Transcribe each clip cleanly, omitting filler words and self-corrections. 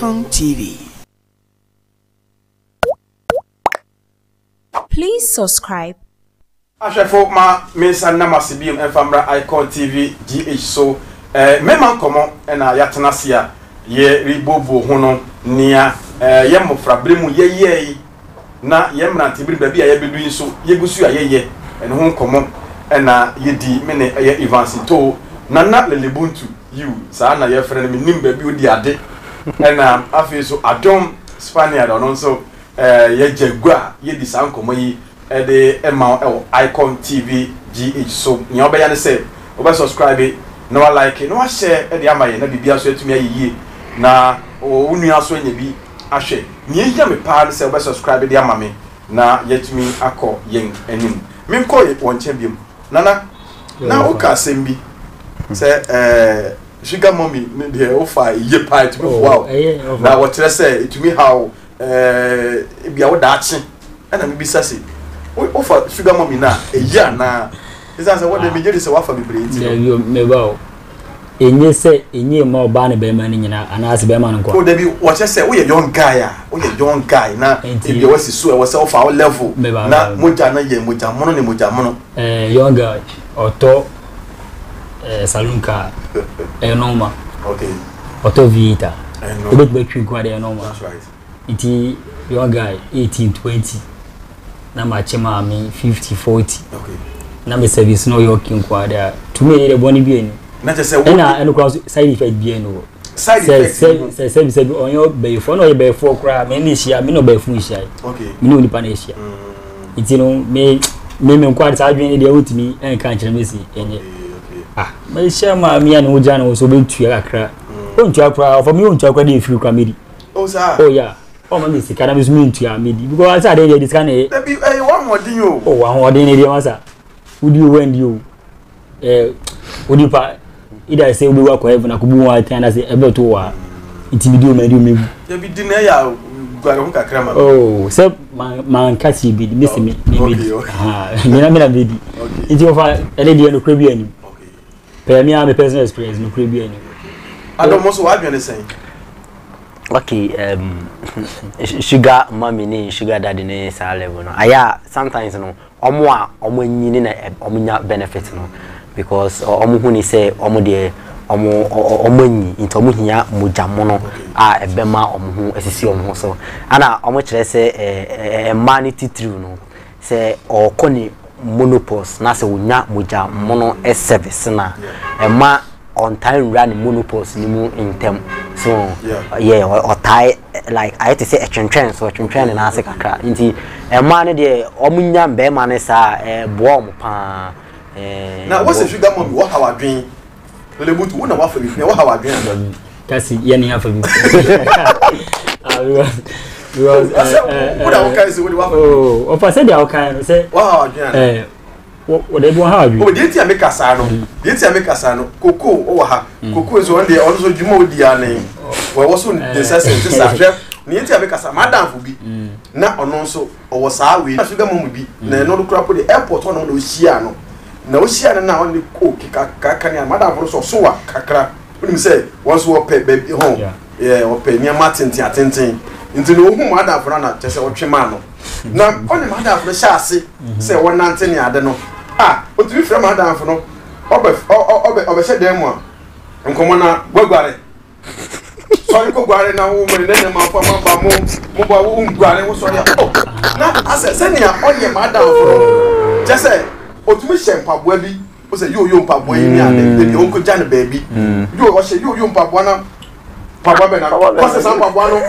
Icon TV. Please subscribe. Ashefo ma mensa na masibim enfamra Icon TV GH so mema Nkomo na yatenasia ye ribobo hono nia ye mofra bremu ye na ye mrante biri ba bia ye bedu nso ye gusu ayeye ene ho Nkomo na ye di me ne ye Evans to na lelebuntu you sa na ye frene me nim ba bi odi ade na afi so adom Spaniard ono so ye jegwa ye di sa Nkomo yi de ema Icon TV GH so nya obeya ne say obe subscribe no like no share e de amaye na bibia so etumi ayiye na unu aso nya bi ahwe ni ehia me pa say obe subscribe de amame na yetumi akọ yen anim me nko ye wonche biem nana na o ka sembi say sugar mommy de ofa ye pa etumi wow na wo kire say etumi how bia wo da achi na me bi sase ofa sugar mommy na eya na isa say what dey me say wafa bibrenti no me ba enye say enye ma oba ne be ma ni nyina anase be ma nko o dey bi what say we young guy na e bi wasi so e wasi ofa o level na moja na ye moja mono ne moja mono young guy auto salunka normal okay auto vita e be twi kwa de normal that's right iti young guy 18 20 na machema mi 50 40 okay na me service no yoking kwa there to me the boni bi eni na je say na eno kwa side effect bi eno side effect say onyo be for no be for kra me ni hia me no be fun hia okay me no nipa na hia iti no me kwa sa adwen de awutimi en kan kire me si enye me hia ma mi anu ja na so be tua kakra on tua kra for me on tua kra de free kra me di oh yeah oh man this kind of mean to me because I dey this kind of baby one more thing yo oh one more thing dey masa would you when you would you pa either say we work heaven akubu one time say ebe to wa intimidio me ya bi din ya gware ho kakra ma oh say man kasi bi me se me me na be di nti ofa ele di no kra bi ani okay per me am personal experience no kra bi ani adomo so wa adwene sen okay sugar mommy ni sugar daddy ni sa level no aya sometimes no omo nyini na omunya benefit no because omo hu ni say omo de omo nyi into omo hia mojamono a ebema omo hu esisi omo so ana omo kire say manity true no say okoni monopause na say wonya mojamono service na ema on time run monopause ni mu intem so yeah or tie like I had to say a trend so a trend na ase kakra nti e man de omunya mbe man sa bo mo pa na what's the sugar mommy what how adwen le butu wona wa fa bi what how adwen kasi ye ni afa bi oh o fa say dia o kan say what how adwen what they do how you oh dey tia make asa no koko o wa ha koko so on dey also juma odi ane we was on the session this after ni tia make asa madam fu bi na ono so o wo saa we sugar mom bi na no kura po the airport ono no hia no na o hia na on the coke kaka ni madam fu so wa kakra unim say once wo pe baby home yeah o pe ni matenten atenten nti no hu madam fu na chese o twema no na on madam fu sha ase say won nante ni ade no o tu fi ma dan fo no obe she dem a Nkomo na gwagware so ko gware na wo mo ne ma fa ma ba mo ba wo gware wo so ya na ase ne a onye ma dan fo no je say o tu mi she mpaboa bi o say yo mpaboa yi ni ade de o ko ja ne ba bi yo o she yo mpaboa na papa be na ko se san mpaboa no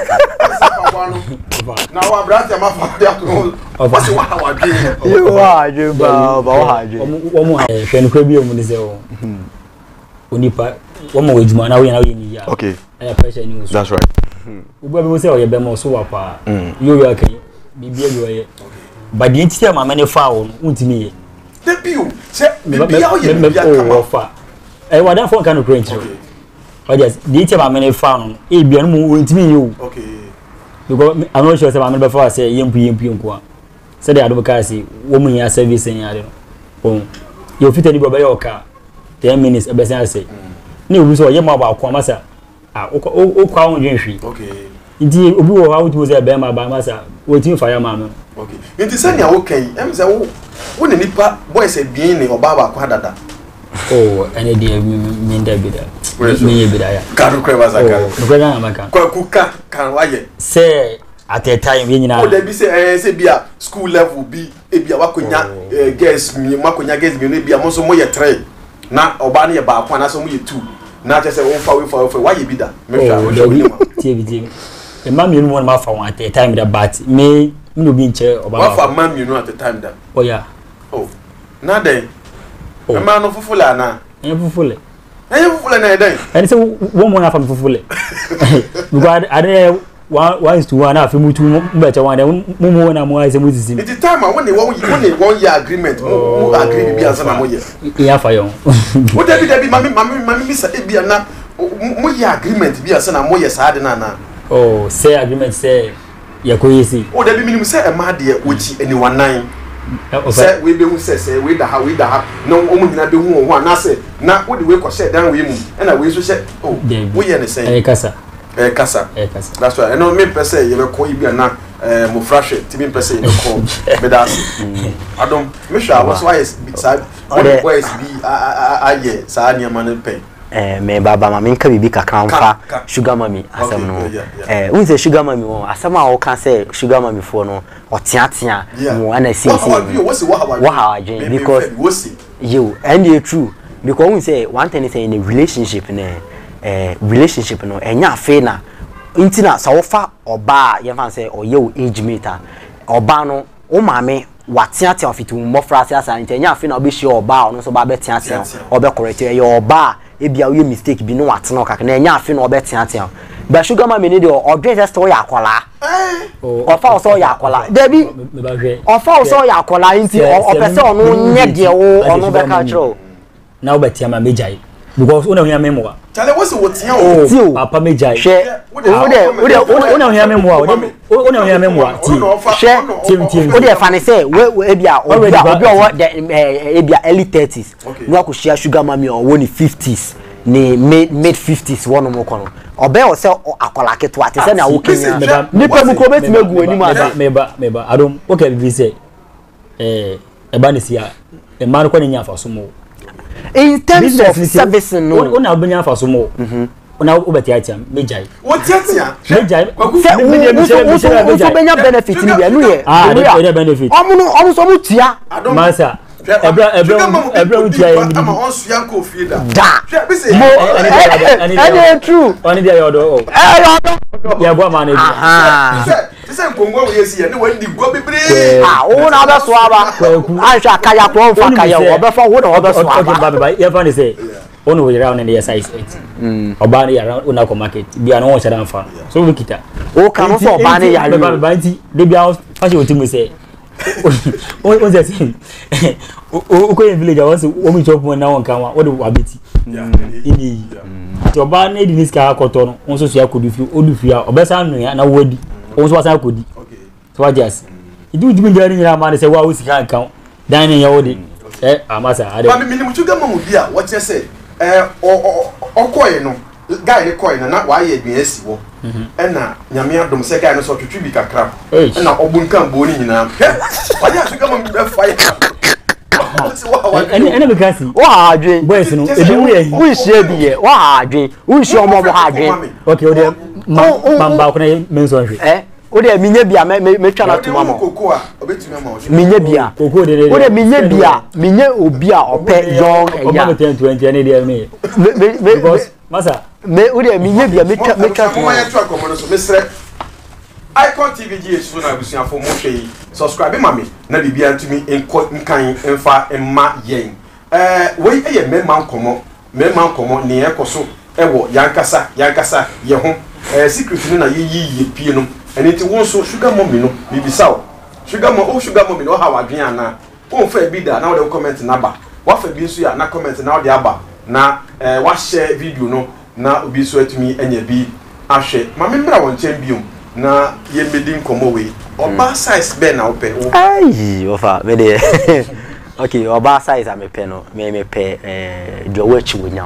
na wa brata ma fa dia to o se wa wa dwe yo wa dwe ba wa dwe o mu hwe no kwa bi o mu ni se o onipa wo mo ejuma na wo ya ni ya okay pressure ni so that's right ubo be mo se o ye be mo so wa pa yo kan bibia yo ye but the entity ma mane fa wo untimi ye the bill se bibia o ye bibia kama fa wa dan fo kan no crunch o just the entity ma mane fa no e bia no mo untimi ye o okay because I'm not sure say ma mane be fa say yempu nko a say the advocacy wo mu ya service en ya de no yo fitani baba ye oka 10 minutes e be say ni obi so ye ma ba kwa masa o kwa on dwen okay nti obi wo ha wutu say be ma ba ma sa wetin fire ma me okay nti say nya wo kan em say wo ne nipa boys e bien ne oba ba kwa dada oh ene dia mi nda bi da mi ye bi da ya karu kre ba zaka no kwa na maka kwa kuka kan waye say at a time ye nyina o da bi say bia school level bi e bia wakonya girls mi makonya girls mi no bia mo so mo ye 3 na oba ne ye ba kwa na so mo ye 2 na che say won fa we waye bi da me hwa wo show ni ma tie bi e ma mi no mo ma fa won at a time that but me no bi nche oba wa fa ma mi no at a time that oh yeah oh na den e ma no fufula na fufule na den and say one more na fa fufule because are 1:1 na fa mutu mbeche wan dem mumu na mo ase mutisi it is time when one year agreement mu agree bi ansa na mo ye ya fa yon o debi mami mi sa e bia na mu year agreement bi ansa na mo ye sa de na oh say agreement say ya ko yesi o debi minimum say e ma de ochi eni wanan say we be hu say we da ha no o mu nyina be hu ho na say na wo de we ko share dan we mu e na we so share oh we ye ne say kasa kasa that's why no me pese ye be ko ibi na mo frashe ti me pese ye be ko be that adom me sha was why is side the boys be aye sa anya man pen me baba ma menka bibi kakra mfa sugar mami asem no unse sugar mami won asem a wo kan say sugar mami fo no otiatia mo ana sisi wo how again because you and you true because we say one thing is in a relationship relationship no enya afi na intina sa wo fa oba ye fan say oye o age meter oba no o maame watiatia ofitu mmofra asa nya afi na obi shi oba ono so ba betiatia obe correct ye oba ebia we mistake bi no watena okaka na enya afi na obetiatia ba sugar mama ni de odwe just o yakola ofa o so yakola debi ofa o so yakola nti opese ono nye de wo ono be ka chro na obetia ma mejai because una hia memoa chale wo se wotia o papa mejai she una hia memoa una hia memoa ti she tim o de fane say we ebia obi o ebia early 30s no akoshia sugar mama o woni 50s ni mid 50s wono mo kono obe o se akola keto ate se na wo kenya nipa bu ko beti megu ani ma meba adom okay bi say eba ne sia e man ko nya afa so mo in terms of service no ona obenya afa so mo ona obetiatia mejai wotiatia mejai so benya benefit ni bia no ye dey benefit omo so mo tia masa ebra utia ye ama onsu yanko fieda da mo and true oni dia yodo ya gwa man e se Nkomo we yesi ye ne wandi gwa bebre o na be so aba ansha akaya ko fa kaya o be fa wo na o be so aba okay baba ye fa ne say ono we round in the size 8 oba ne around una ko market bia no wo chada mfa so we kita o kan so oba ne ya baba nti de bia fa se otimu say o say o ko in village was o mi chop mo na won kan wa o de wabeti ini ti oba ne di niska akoto no won so so akodu fi a obesa no ya na wadi won so wasa akodi so wa just idu dibi ndari nyira ma ne say wa o sika kan dan ne ya wodi amasa ade ba mi ni mutu gama mu bia what you say okoye no guy ne coin na wa ye dwen asi wo na nyame adom se guy no so twetwi bi kakra na obunkan bo ni nyina wa ya so gama mu be fight ene because wa adwen boys no ebi wo ye wo hie bi ye wa adwen wo hie omo mo ha adwen okay o de mamba ko na menso hwe o de minye bia me twa na tuma mo koko a obetumi ma wo minye bia koko de o de minye bia minye obi a ope young eya 20 ene de me because masa me o de minye bia me twa mo ya twa komo no so mesre Icon TV GH so na abusuafo mo hwe subscribe mami na bibia ntumi nkan mfa emma yen we eye memma Nkomo ne ekoso ewo yankasa ye ho secret ni na ye pie no eni ti won so sugar mommy no bibisa o sugar mommy no ha wadwen ana o fa bi da na wo comment na ba wa fa bi nso ya na comment na wo de aba na wa share video no na obi so atumi anya bi ahwe mami mbra won chen biom na ye medi Nkomo we oba size be na ope ai ofa me de okay oba size am pe no me pe do wachi wonyam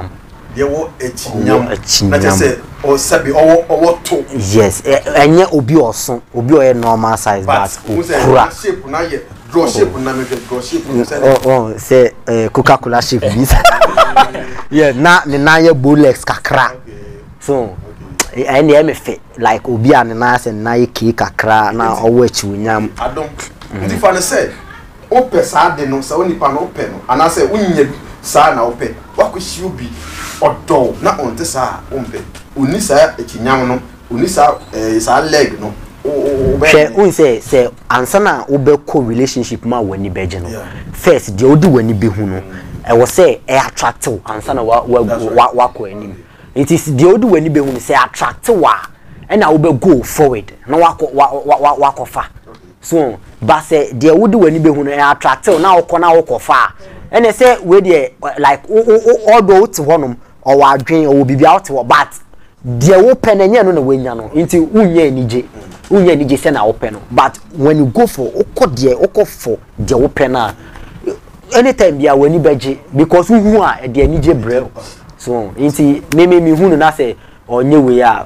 There were a chinyam. Not just say or sabi or to. Yes, and yet obi or son, obi or normal size, but shape na ye draw shape na me draw shape. Oh, say Coca-Cola shape this. Yeah, na ye bullets kakra. So and the MF like obi and nice and na ye cake kakra na owo chinyam. Adom. Ndi fa ne say ope sa de no sa oni pa no ope no ana say unye sa na ope wakohyi obi odo na onte sa ompe oni sa ekinyam no oni sa sa leg no she say ansa na obekọ relationship ma wani beje no first de odi wani behu no e wo say e attractive ansa na wakọ anim it is de odi wani behu no say attractive wa e na obe go forward na wakọ fa so but say de odi wani behu no e attractive na wakọ fa and say we dey like although to honum or wadwen or bibi out but de wo penanya no na wenya no nti unya enije se na wo pen no but when you go for okọ for de wo pen na anytime bia wani beje because hu a de enije brel so nti me hu no na say onye we a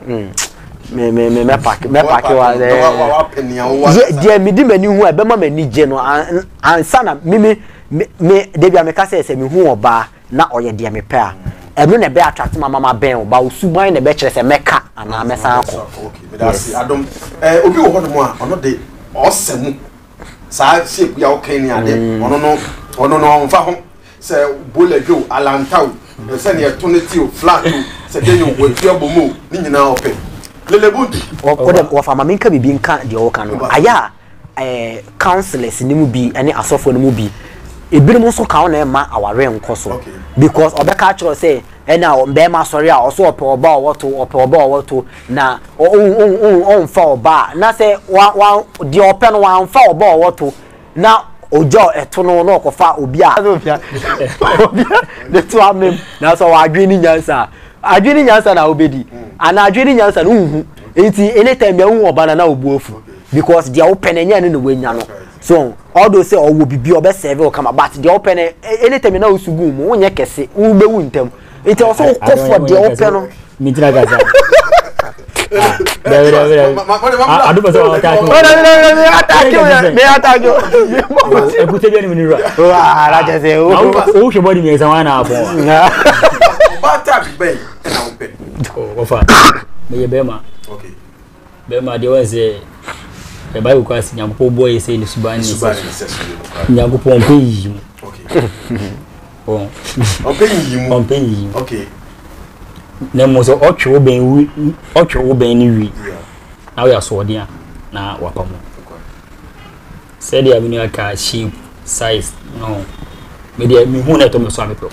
me pack wa de me di mani hu a be ma mani je no ansa na me Debbie Ameka says, "Me who oba na oye de me pe a." Eno na be attract mama ben oba osuban na be kire se meka ana mesa akọ. Okay, me da see Adom. Obi wo hodo mo a ono de osemu. Sa shape ya okan ni ade. Ono no onfa ho. Se bolejo alantau. Se ne etonetio flat se de yo wetu abomo ni nyina ope. Lelebundi. O fa mama nka bibi nka de o kan no. Aya counselors ni mu bi ene asofo ni mu bi ebinom so ka na ma aware nkoso because obeka chiro say ena be ma sorry a oso ope oba owoto na on fa oba na say wa di ope no wa fa oba owoto na ojo eto no na okofa obi a the two amem na so wa adwini nyansa na obedi ana adwini nyansa no hu enti anytime ya hu oba na obuofu because they open enya no wenya no so all those say owo bibi obe serve o kama but they open anytime na usugu mu wonye kese ube wu ntem it also call for the open no mitira gaza adu ba so attack me attack e ku tebi ni ra wa ra je se o se body me san na abon ba tap be na open o fa me ye be ma okay be ma de wa say e ba ku asi nyankopon boy say ni subani nyankopon pe yi mu okay bon on pe yi mu okay na mo so otwe wo ben ni wi na we aso ode a na wapamo say dia menu aka shape size no me dia mi hu na to me so amepe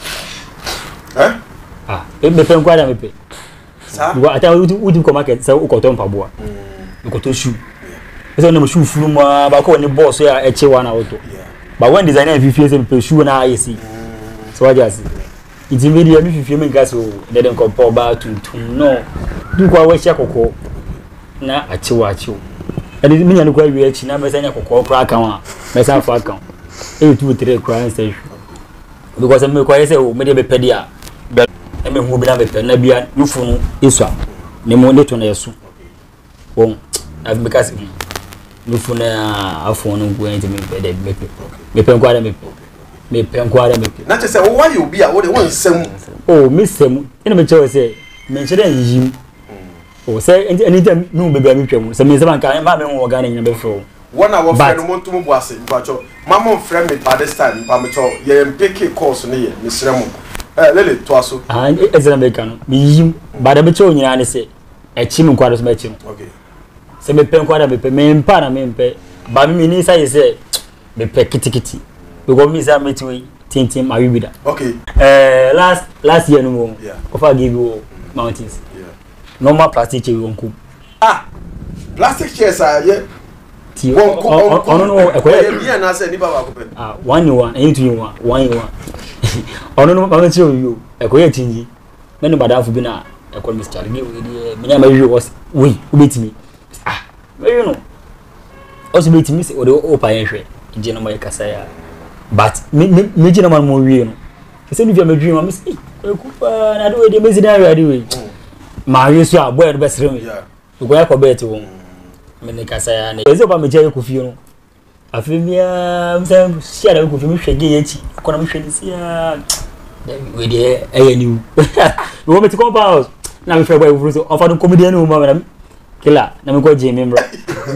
me pe nkwa da me pe sa wo ata udi ko market say ukoto mpaboa ukoto shoe so na mo shoe furu ma ba ko ni boss ya eche wa na auto ba when designer fifie say me pe shoe na ayesi so what just it's immediately me fifie me gas o de den ko po ba tuntum no du kwa we chia kokko na achewa ade me nya no kwa wi achi na me sanya kokko kra kan a me san fa kan 8 2 3 kra say because me kwa say o me de be pedi a me hu bi na be pe na bia yufu no esua ne mo de to na yeso won I've because me funa afon no go enti me de me pe nkwara me pe nkwara me na che say wo wa you bi a wo de won nsam oh me sem ina me che say me chere yim oh say anytime no be be me twam say me say man ma me ho organ nya be fro one hour friend mo ntum bo ase mpacho mama friend me by this time pa me cho ye mpk course ne ye me sremo lele to aso ezra me kan me yim ba da me che onyina ne say echi me nkwara so me echi okay se me pen kwara me pe me mpa na me mpe ba mi ni say say me pe kitikiti because me say me ti tintin ma wibida okay last year no mo of I give you mountains normal plastic chair wonku plastic chairs are ye ti no e ko ye na say ni baba ko pe 1 in 1 and 2 in 1 1 in 1 ono no ma chair yo e ko ye tinji me no badafu bi na e ko Mr. Lee we nya ma wi was we ubetimi you know also be to me say o de opa yen hwe je no ma kasa ya but me je no ma mo wie no se ni via me dream ma me say Ekupa na do we dey mezi na ready we. Ma wi so aboy no besere me. Go ya ko bet wo. Me ne kasa ya ne. Ezi oba me je Kofi no. Afi bia mse sia na Kofi me hwege yachi. Akona me hwede sia. We dey ayani. We want me to come house. Na me freboy wo so ofa do comedian no ma na kila na me go je me mbra.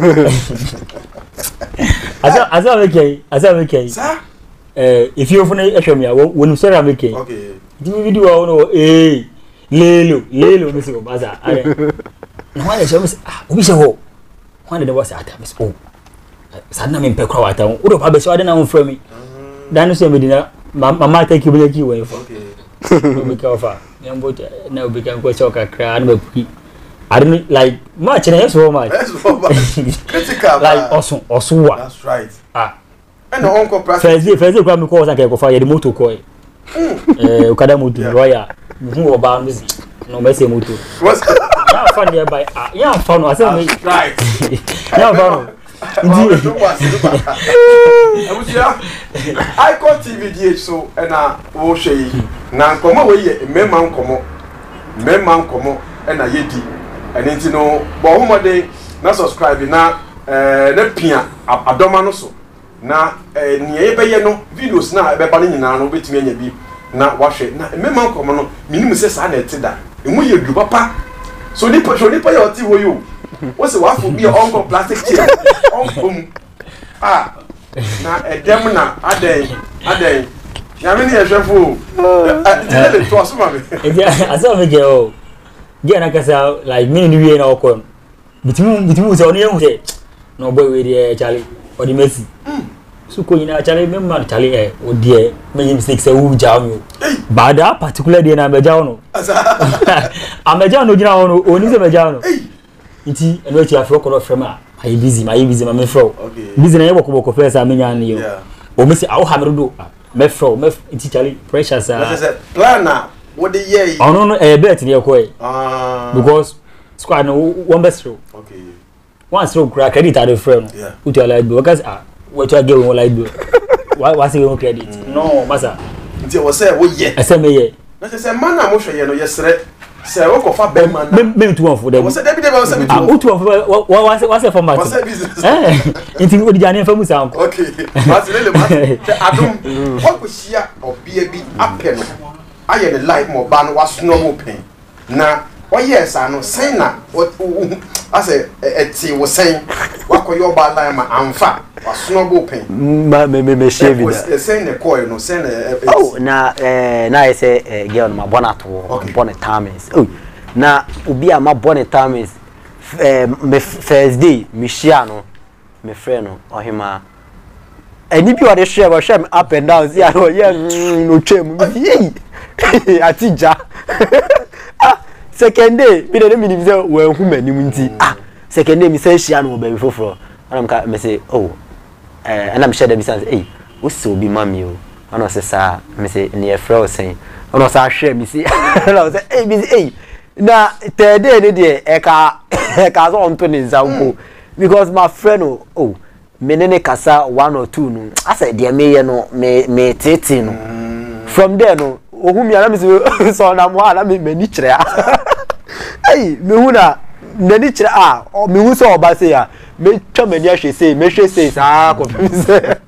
Asa make Sir? If you phone ehwe me wonu sorry make. Okay. Do video no lelo me say baza. Na why dey show me obi she ho. Why dey was at me oh. Sadna me mpekwa wata. Wo do pa be so dey na won from me. Dan so me dina mama take you be way for. Okay. Obi ka ofa. Nyambo na obi ka ko choka kra na be I don't like much and so much. Critical. Like also what? That's right. And the uncle practice. First grab me cause I can go fire the motor coil. Ukada motor lawyer. Who about me? No messy motor. What's yeah fun there by yeah fun I say me. Right. Yeah fun. Icon TV DH so and wo hwe na Nkomo we ye memma Nkomo and yedi and nti no bo homode na subscribe na na pia adoma no so na ne ebeye no videos na ebeba no nyina no betumi anya bi na wahwe na memma Nkomo no minim se sa na etida emu ye du papa so ni pa ya oti wo yo wo se wa fo bi onko plastic chair onko na edem na aden ya me ni ehwefo tele to asuma me asa me ge o ge na kasa like me ni wie na okon bitimu se oni ehu se no boy we dey Charlie odi Messi so ko nyina Charlie me man Charlie odi me yim mistake se wu jam yo bada particular day na me jaw no ameja no gina no oni se me jaw no nti eno ti afro ko no frema I busy my me fro busy na ye boko first amenya ne yo o me se awo ha me do me fro me nti Charlie pressure sa plan na what the year oh no bet ne ko because squad no one best throw okay one throw credit at the friend put your light because what you get one light bill why say no credit no massa nti wo say wo ye ese me ye na say man na mo hwe ye no yesre say wo ko fa be man na me tu one for them wo say David wo say me tu one for what say format wo say business nti wo di jane fa musa anko okay mas lele mas adum wo ko hia obia bi apɛ no aye the life mo ba no wasono mo pen na o yes ano sen na ase eti wo sen wakoyo ba line ma amfa wasono mo pen me shave it sen ne coil no sen oh na I say girl ma bonato bonnet times oh na obi a ma bonnet times me first day me share no me friend no ohima eni bi o de share ba share up and down see no ye no twem yi atija second day bi de me say we hu manim nti second day me say share no ba bi foforo anam ka me say oh anam share da bi say eh wo so bi mami o ana say sa me say ne e frɛ o sen ana say share me say ana say eh bi eh na third day ne de e ka so on to ne nzanko because my friend oh menene kasa 1 or 2 no asa de me ye no me tete no from there no ohumi ana me so na mo ana me ni kire ai me hu na ni kire me hu so oba se ya me twa mani ahwe se me hwe se sa ko pese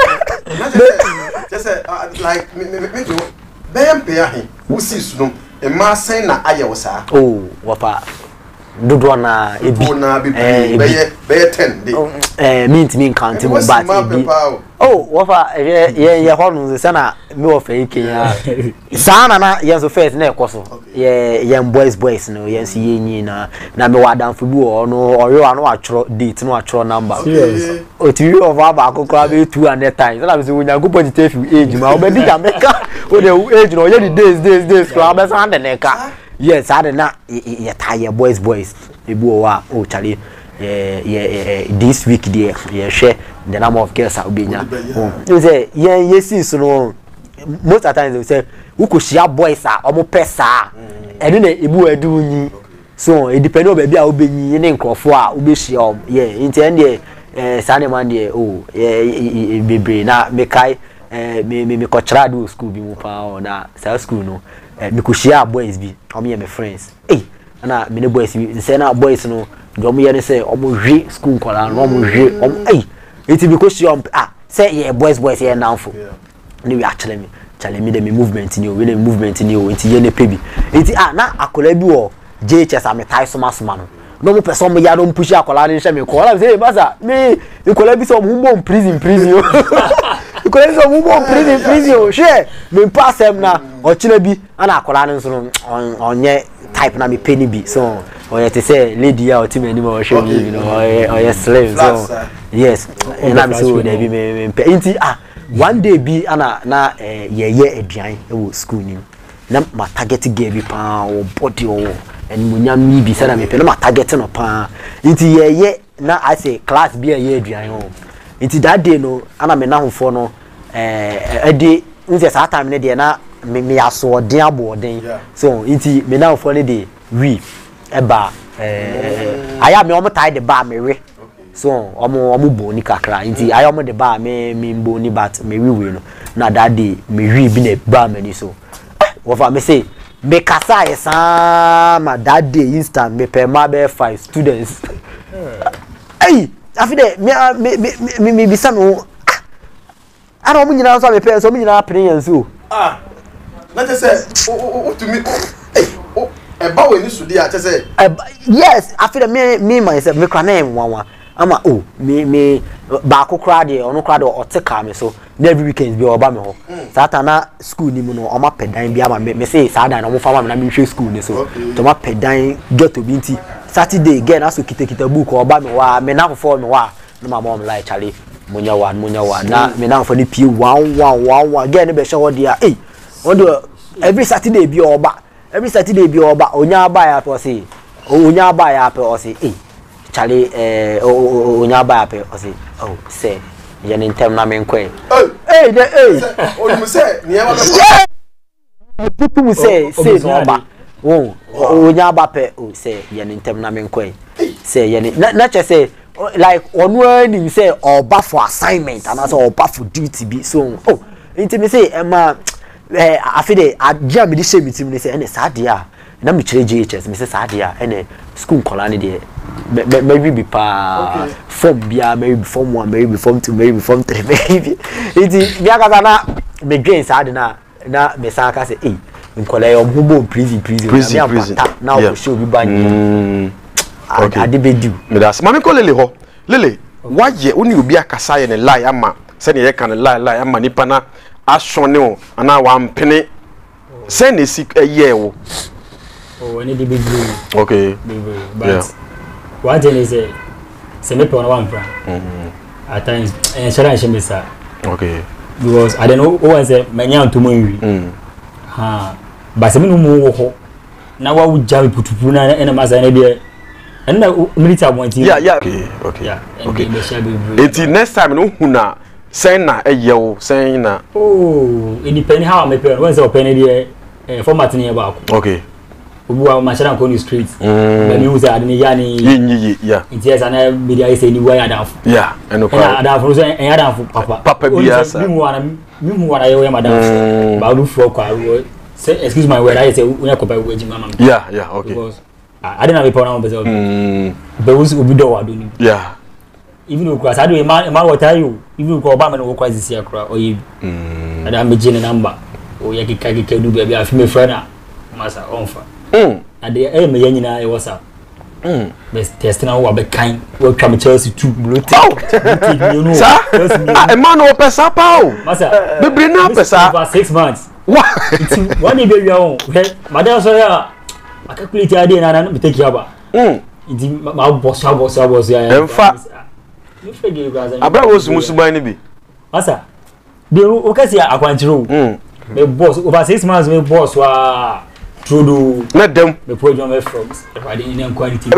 just like me do be ya he wusi sunu e ma sen na aye wo sa oh wapa dodo na ebi be 10 dey mint me count mo bat ebi oh wafa ye honu se na me ofa ike ya sana na ye so first na ekoso ye boys no ye si ye nyi na me wadam fubu no ore wa no atro date no atro number o ti wi over ba akokra be 200 times na be se wonya go positive age ma obedi jamaica o de age no ye the days kra be san de neka yes I na ye tie boys ebu wa oh Charlie this week there ye share the number of girls obenya you say yes so no most of the times they say who could share boys omo pesa enu na ebu adu nyi so it depend on baby a obenyi ne nkrofo a obehia into end there sane man there oh bebre na me kai me kochra do school bi mu pa o na sa school no me ko share boys bi o me friends na me ne boys bi say na boys no do mo ye ne say o mo hwe school kola no mo hwe o iti bi ko share say yeah boys here now for ni we actually me challenge me the movement ni o we the movement ni o iti ye ne pebi iti na akola bi o JHS am tie soma no no mo person me ya don push akola ni hye me ko la say masa me akola bi so mo prison akola bi so mo prison o hye me pass em na o chile bi ana akola ni so no onye type na me penny bi so o ye te say lady ya o ti me ni mo hye bi you know o ye slave so yes na me so dey bi me enti one day bi ana na ye aduan e wo school ni na ma target girl bi pa o body o en munya mi bi sana me pe na ma target no pa nti ye na I say class bi ye aduan o nti that day no ana me na hofo no ade nse sa time ne de na me aso odin abodin so nti me na hofo ne de we eba aya me o mo tie the bar me we so omo boni kakra nti aya omo de bar me boni but me we no na that day me we bi na bar me so what for me say me kasa esa ma that day instant me pe ma be 5 students afide me bisa no ara omo nyina so me pe so me nyina apene yan so na te say o to me ba we ni sudi a te say yes afide me myself me kra na nwanwa ama me ba kokra de ono kra de o te ka me so every weekend bi oba me ho sata na school ni mu no o ma pedan bi ama me say sada na mo fa ma na me hwe school ni so to ma pedan get to binti Saturday again aso kita book oba me wa me na fofo me wa no ma mom like chale munya wa na me na fo ni pie 1 again be hwe ho dia on do every Saturday bi oba onya aba ya pe o say o say chale onya ba pe o say say ye ni ntem na me nkwe o mu say ni e wa be people say no ba onya ba pe say ye ni ntem na me nkwe say ye ni na che say like onu ani say oba for assignment and also oba for duty bi so nti me say afide ajia me di share meeting me say ene sadia na me chere JHS me say sadia ene school kola ni de maybe be pa form bia maybe form 1 maybe form 2 maybe form 3 maybe iti bia ka na me gain sad na me san ka say nkola yo mbo prison na o show bi ban ade bedu me das mami ko lele waye oni obi akasa ye ne lie ama se ne ye kan lie ama nipa na ashone o ana wa mpene se ne si ye wo any the big blue. Okay. But what then is say me pon one plan. At times and shall I say okay. Because I don't know who say menya to mo but se me no mo ho na wa wuja putupu na na ma say na de and na military point. Yeah. Okay. Yeah. Okay. Until next time no huna say na eyewo say na it depends how me pay when say open there format ni ba ko. Okay. Obuwa machara ko ni street ba mi uza adini yani yi yeah it is ana media say ni wa adafo yeah eno ko adafo so en adafo papa bia sa mi mu wana ye madam ba lu fo kwa say excuse my word I say unya ko ba weji mama yeah okay because I didn't have a problem with but was obi do wa do ni yeah even okura sa do e man what are you even ko ba me no kwa sisi akura oyi ada me jine number o ye kika du bia afi me friend a masa onfa ade me yanyina e WhatsApp best test na wo be kan wo twa me Chelsea 2 blue you know sa e man wo pesa pa o masa bebre na pesa for 6 months what one be wi on madam so ya calculate ade na me take ya ba idi ma boss ya emfa you figure guys abra wo sumusuban ni bi masa de o kasi akwanchiro me boss over 6 months me boss wa Trudu na dem me program me from everybody in quality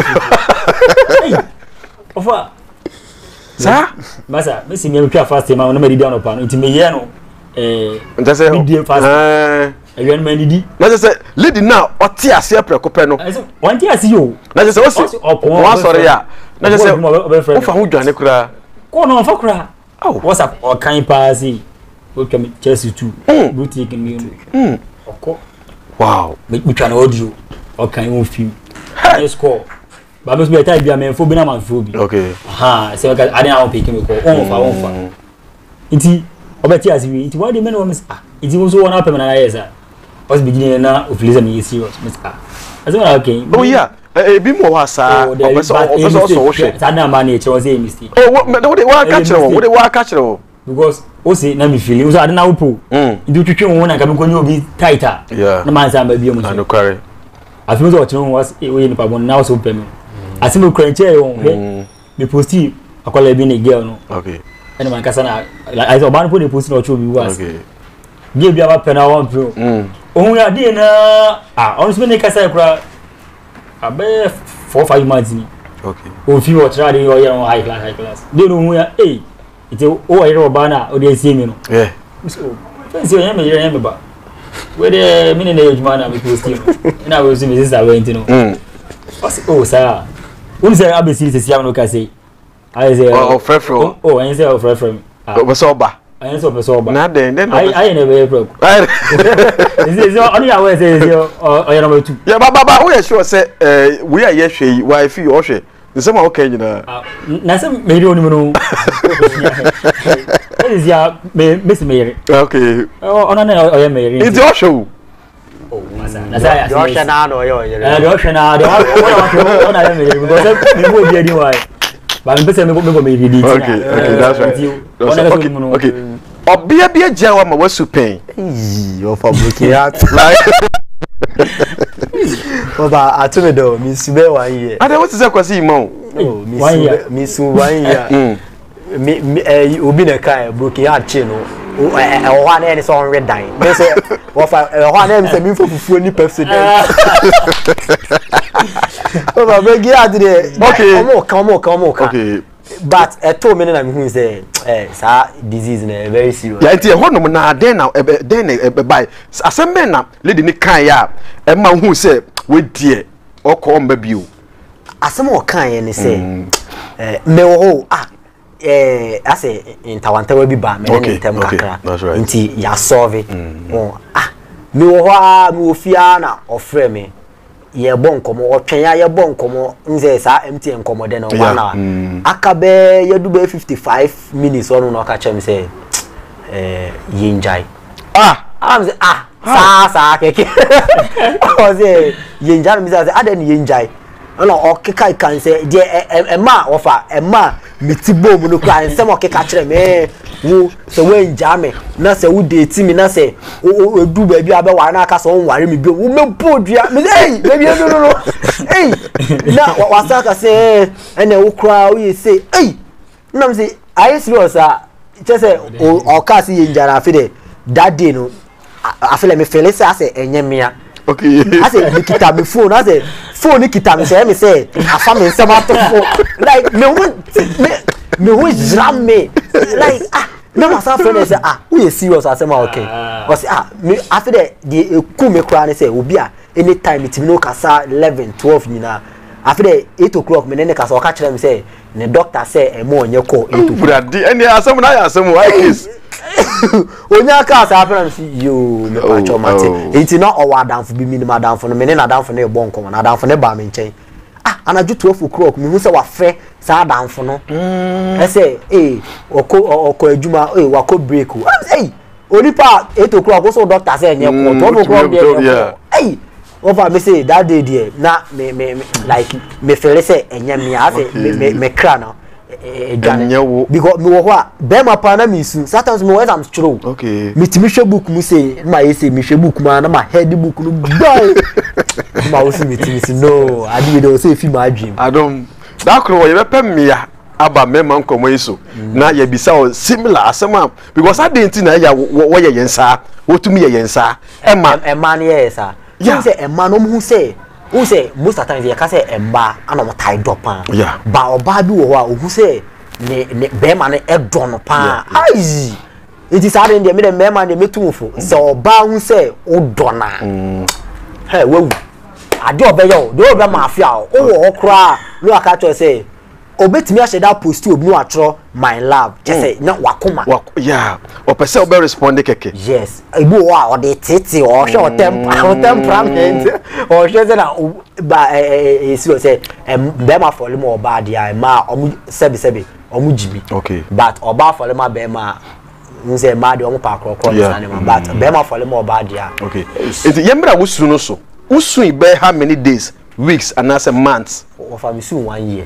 ofa sa masa me si me twa fast ma no me di down opa no nti me ye no nta say di fast ewen me di na say lady na oti ase prekope no one ti ase yo na say o sorry ya na say o fa hu dwane kura ko no fa kura WhatsApp o kan paasi okay Chelsea too boutique me oko wow me twa na audio okay won film let's score but most be time be am fo bi na man fo bi okay so I didn't have pick me call on fa nti obeti asibi nti why the men was it was one up na yes was beginning na ofilize me serious miss as well okay oh yeah bi mo wa sa obeso wo hwe sana man e chere was a mistake what catch what catch because o say na me feeling so ade na wo po nti twetwe won na ka me konyo obi tighter na man sa ba bi mu no query afi so chere was we ni pa bon na so pem asimo kranche won me posti akola bi ni girl no okay and man kasa na I so ban put the post no show bi was okay give you about pena one pro ohun ya dey na on so me kasa kura abe 4-5 months ni okay o fi o try dey o high class dey no ohun ya ite o yere oba na o dey see me no so fancy o ya me ba we dey me na ejuma na me post no na we see me sister we ntino oh sir un say abesi se am no ka say I say frefro I say frefro oba I say oba na den I never pro is only I will say o number 2 yeah baba we sure say we are hwe yi why fi o hwe the same okay nyina na say me ri oni no is ya me miss me okay ona na o ya me ri it's your show na say your show na no yo your show na ona ya me ri because me go bi edi why but me pese me go me read it okay that's right okay obia bia jawa ma wasu pen you for breaking out like oba atumedo mi sube 1 year ada what is that kwasi mo mi sube 1 year mi obi na kai broken heart che no o wa na ni so red dan me say wo fa o wa na mi say mi fufuo ni Pepsi den oba breaking heart dey okay come okay but told me na me hu say sa disease na very serious ya nti honom na den na by asembe na lady ni kan ya ma hu say we die okọ mba bio asem o kan ye ni say me wo ase intawantawa bi ba me ni tem kakra nti ya solve me wo ho me ofia na ofre me ye bon Nkomo otwen ya ye bon Nkomo nze sa MTN Nkomo de na wana akabe ye du be 55 minutes onu no ka chem say yinjai am say sa keke o say yinjai mi say aden yinjai ona okeka kan say de ema ofa ema mitibo mu no kan say mo keka kire me wo so we njame na say wo date mi na say o du ba bi abe wa na aka so won mi bi wo me bodua me hey baby no hey na wasa ka say ene wo kra wo ye say hey na me say are you serious just say o ka si yinjara afi de that day no afi le me feel say enye mea okay I say me kita me phone I say phone kita me say afa me nsema to like me who jam me like no masa friend say we serious I say okay I say me after the ku me kra ne say obi a anytime it no kasa 11 12 nyina after 8 o'clock me ne kasa o ka kire me say the doctor say e mo onye call 8 o'clock di any asem na ya asem why case onya ka sa apram si yo me pa chomate enti na o wa danfo bi minimum danfo no me ne na danfo na e bon Nkomo na danfo ne ba me nchen anaju 12 o'clock me hu se wa fe sa danfo no e say oko adwuma wako break o onipa 8 o'clock so doctor say enye ko 12 o'clock dey over me say that day there na me like me feel say enye me I say me cry now because me wo ho be ma pa na me su sometimes me when I'm true okay me timi hwe book mu say my say me hwe book ma na ma head book no buy ma wo see me timi say no I do dey say fi ma dream I don't that kro ye be pem me ya aba mema Nkomo iso na ye bisa o similar asema because I didn't na ya wo ye yensa wo tumi ye yensa ema na ye yensa you say ema no mu say who say most of the times you can say emba ana mo tie drop pan ba oba bi wo ho a who say ne be ma ne e don pan ai it is hard in the me man dey metumfo so oba hu say o dona hey wewu ade obeyo do oba ma afia o wo okra no aka to say obetimi a sheda post obi no atro my love just say na wakoma yeah o pese o be respond keke yes ebu wa o de tete o hwe o temperament o hwe say na ba esi o say be ma for mo ba dia ma o sebi o mu jibi okay but oba for ma be ma nse ma de o mu pa krokro na ma but be ma for mo ba dia okay enti yembra wusuru no so usu be how many days weeks and as a months o fa mi su 1 year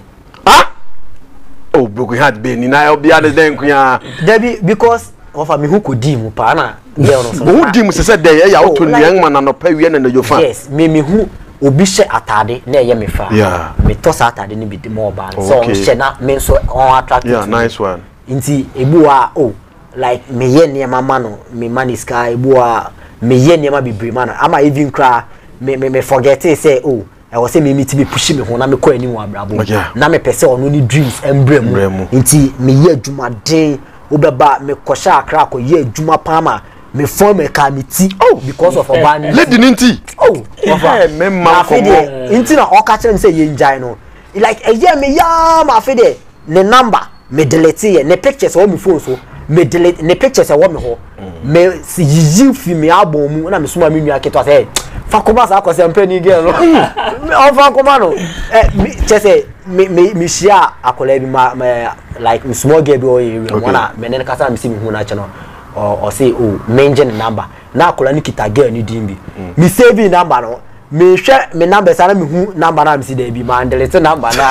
oh broken heart be ni na obi ade den kuya debi because of me who could dim pa na girl no so who dim se dey ya auto nuan ma na no pa wie na na jofa yes me who obi hye atade na ye me fa me to sa atade ni bi di mo ba so hye na me so on attract yeah nice one nti ebu a oh like me ye ne mama no me man is sky ebu a me ye ne ma bibiri man ama even cry me forget say oh I was saying me to be pushing me ho na me ko ani wa brabo na me pese ono ni dreams embrem nti me ye adwuma den obeba me kosha akra ko ye adwuma pama me form me committee oh because of oban lady ninti oh me man Nkomo nti na o ka kire say ye njai no like ye me ya ma fe de ne number me delete ye ne pictures o me phone so me delete ne pictures e wo me ho me si yiyi fi me abon mu na me suma me nua keto say fakoma sa akose mpani girl no o fakoma no chese me share akola bi ma like small girl bi o area wana me ne kasa me si me hu na che no o say oh mention number na akola ni kita girl ni dimbi me save number no me hwe me number sa na me hu number na me si da bi ma delete number na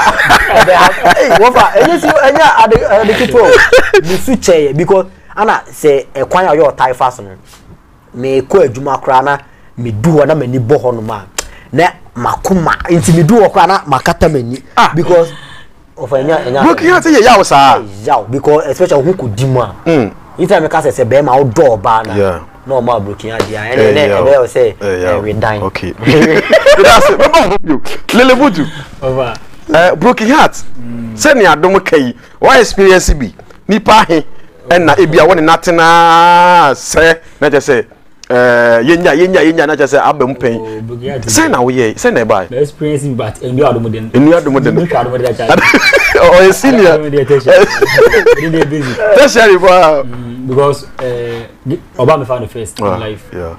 wo fa enya ade kito me su che because ana say ekwan ayo taifa so no me ko adwuma kra na me duo na mani bo ho no ma na makoma nti me duo kra na makata mani because of enya broken heart say yawo sa yawo because especially who could dima ita me ka say be ma do ba na no ma broken heart dia ene say we die okay that's it baba hope you lele budu over broken heart say ni adom kai why experience bi nipa he na ebia woni natena se na je say yenya na just abem pen say na we say na buy experience but enu adomoden oh senior tertiary because oba me found the first in life yeah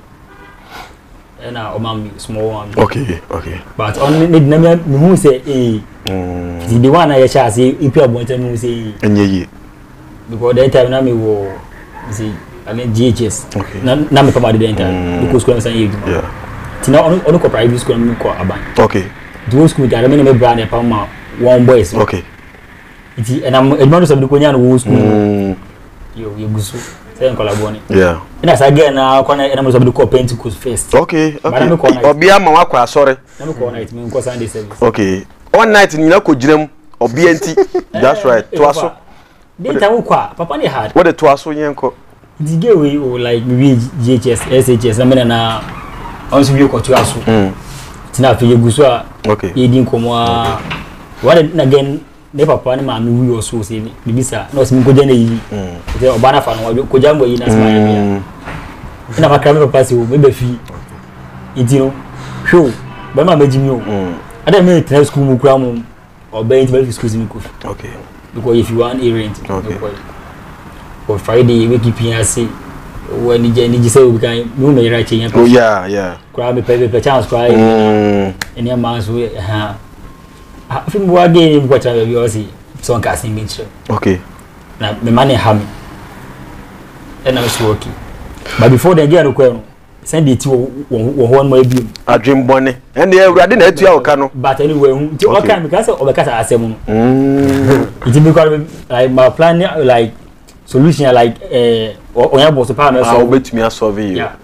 and oba me small one okay but on need na me who say the one I shall say if you want to say enye because that time na me wo see I mean GHS. Okay. Na me papa the entire because school say you. Yeah. Tina on ko private school me ko aban. Okay. Do school that me brand e pa ma one boys. Okay. Iti and I'm edmond so be ko nya no school. Yo gusu. Say en collabone. Yeah. Ina sa again na ko na mo so be ko Pentecost first. Okay. Obi ama wa kwa sore. Na me ko night me ko Sunday service. Okay. One night ni na ko giram obi enti. That's right. To aso. Dey time kwa papa ni hard. What the to aso yenko. The girl we like maybe GHS, SHS, I mean na also we ko to aso. Tina fe yeguso a okay. Yedi Nkomo a what again ne papa ni ma me we also say ni bisa na o sim ko jana yi. Say obana fa no ko jambo yi na smile me. Ina fa kram papa say o me be fi. Itino show ba ma majimi o. Ada me try school mu kura mu obey to school ni ko. Okay. Because if you want errand okay. For Friday we keep here say when you say we can no me right here. Oh yeah. Cry me pay chance cry. Any man so ha. I think we again we got to be see so can sing me. Okay. Na me man ha me. And I was working. But before the girl ko send it to one more bi. Adwem bone. And the Awurade na atua oka no. But anyway, to all can because obekasa asem no. It because like my plan like solution like onya boss pa na so obetumi solve you. Yeah.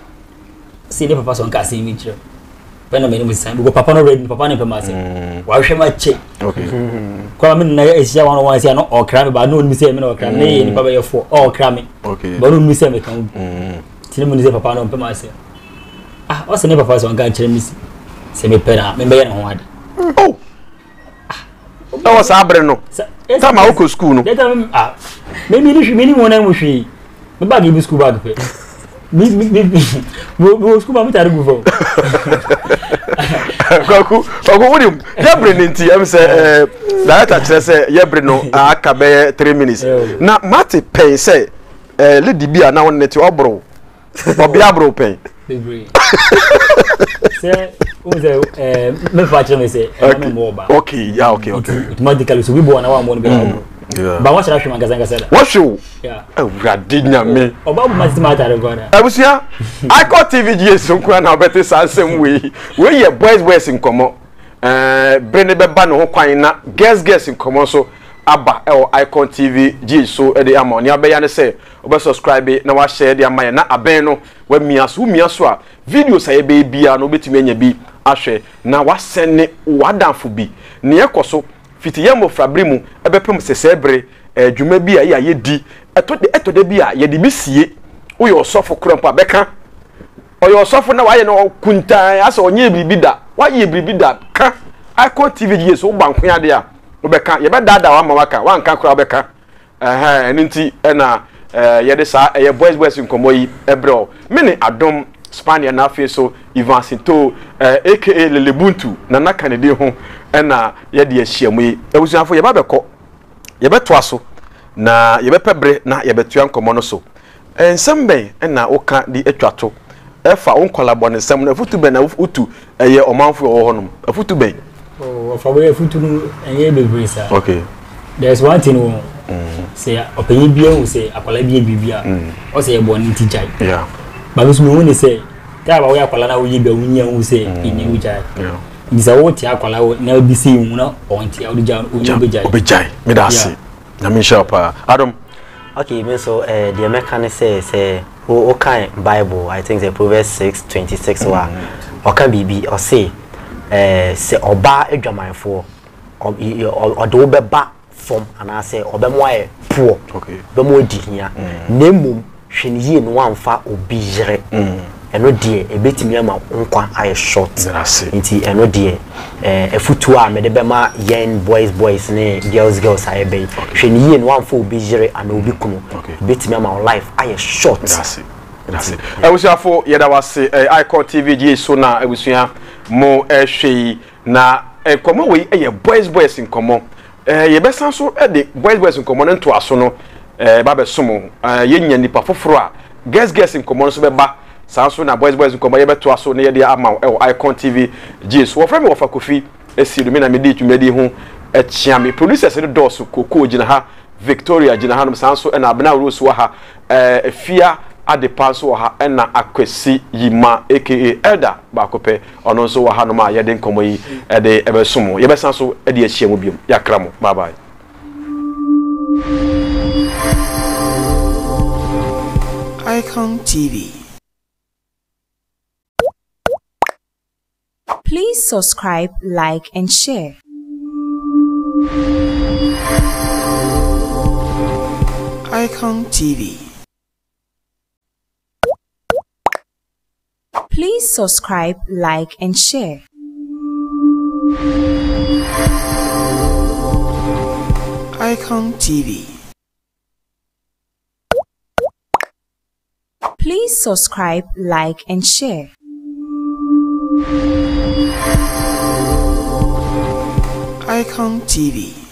See the papa so can see me too. When I mean say because papa no ready papa na pema say. Wa hwe ma che. Okay. Kwa me na ehia one say no okra me ba no mi say me no okra me ni papa ye for okra me. Okay. Ba no mi say me kan. Tini mu ni say papa no pema say. Ah, o say ne papa so can kire mi say me pera me be ye na ho ade. Oh. That was abre no. Time I go school no. That time me ni wona mu hwi. Me bag ibi school bag pe. Me school ba me tare go for. Kwaku wudi yebre ninti em say director kire say yebre no aka be 3 minutes na mate pen say lady bia na won neti obro obi abro pen say me fa kire me say me mo ba okay yeah okay automatically so we bo na wa mo be obro ba wa shara hwema ngazanga sada what show yeah awradinya me oba bu matter gona abusia Icon TVG so kwa na obete sansem we ye boys Nkomo brene beba no ho kwan na guest Nkomo so aba Icon TVG so e de ama oni abeya ne say obe subscribe na wa share de ama na aben no wa miaso a videos aye be bia no betimi anya bi ahwe na wa sene wadanfo bi ne ekoso fiti yemo frabrimu ebepem sesebre dwuma bi a ye di etode bi a ye de bisie wo yo sofo krompa beka oyo sofo na wa ye no kuntan asa onye bibi da wa ye bibi da ka Icon TVG so banko ade a wo beka ye be dada wa ma waka wa nka kura beka nti na ye de sa ye boys Nkomo yi ebro mene adom Spania na afi so Ivan Sinto aka Lelebuntu na naka ne de ho na ye de ahyiamu yi ebusuafo ye ba beko ye beto aso na ye bepebre na ye betua Nkomo no so ensem na woka di atwato efa won collabo ne nsem na futu ben na utu ye omanfo wo honom afutu ben for we futu no enye bebre sa okay there's one thing we say openye bia we say akwala bia bibia o say e bo ni tijai yeah ba so me won say ta ba we akwala na wo yi bia wunya wo say enye wijai yeah ndisa wo ti akwala na bi say wu na on ti awuja obejai me da se na me shapa Adam. Okay, me so the American say who kind Bible, I think the Proverbs 6:26 or can be or say oba edwamanfo or do be ba from and I say oba mo poor. Okay. Be mo di hia. Nemu hweniye no amfa obi yire. Eno die ebetimi ama nkwa aye short. Nti eno die efutu a me de be ma yen boys ne girls aye be. Hweniye no amfa obi yire and obi kunu. Ebetimi ama life aye short. That's it. Ewusiafo yeda wase Icon TVG so na ewusua mo ehwe na Nkomo we eye boys Nkomo ye besan so de boys Nkomo no to aso no ba be somo ye nya nipa foforo a guest Nkomo so be ba sanso na boys Nkomo ye beto aso na ye de ama Icon TVG so wo frame wo fa kofi esiru me na me di twumadi ho echia me producers no doso koko gina ha Victoria gina ha no sanso na abna rose wa ha efia ade paso ha na akwesi yima aka elder ba kope ono so wa ha no ma ye de Nkomo yi de ebesomo ye besan so de ahia mu biom yakra mo bye bye. Icon TV. Please subscribe, like, and share. Icon TV. Please subscribe, like, and share. Icon TV. Please subscribe, like, and share. Icon TV.